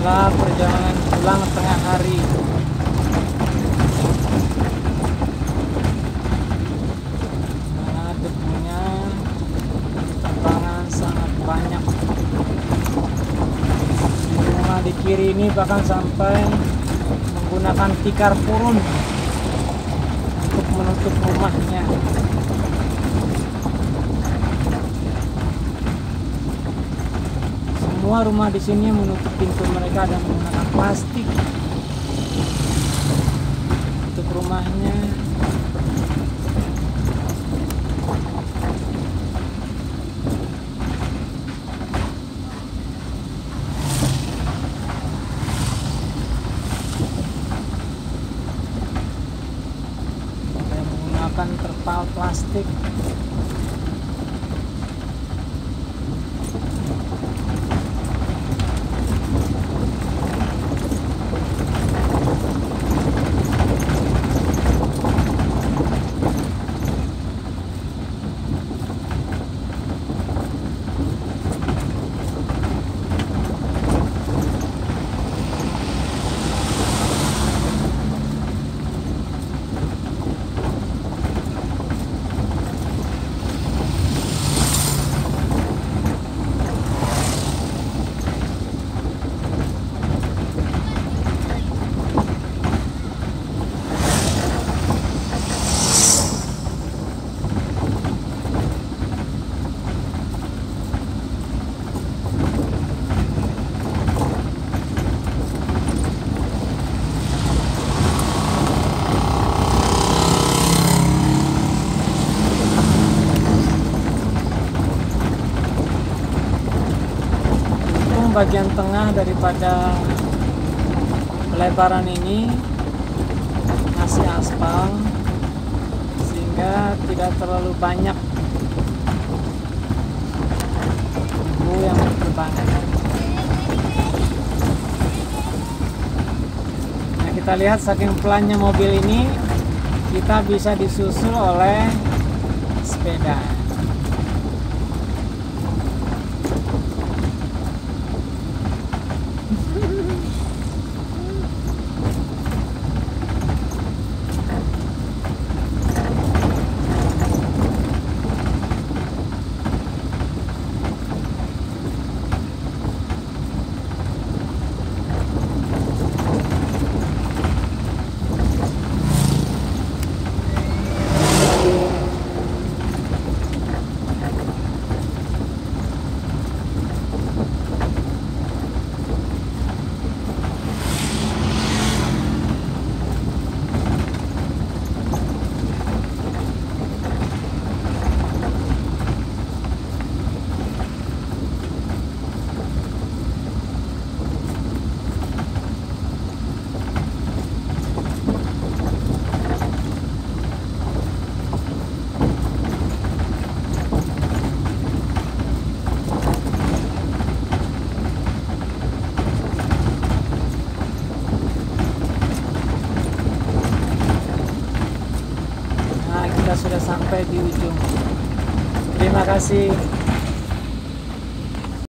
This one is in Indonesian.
Inilah perjalanan pulang tengah hari. Nah, debunya lapangan sangat banyak. Di rumah di kiri ini bahkan sampai menggunakan tikar purun untuk menutup rumahnya. Semua rumah di sini menutup pintu mereka dan menggunakan plastik untuk rumahnya. Dan menggunakan terpal plastik. Bagian tengah daripada pelebaran ini masih aspal sehingga tidak terlalu banyak debu yang berterbangan. Nah, kita lihat saking pelannya mobil ini, kita bisa disusul oleh sepeda. Sudah sampai di ujung. Terima kasih.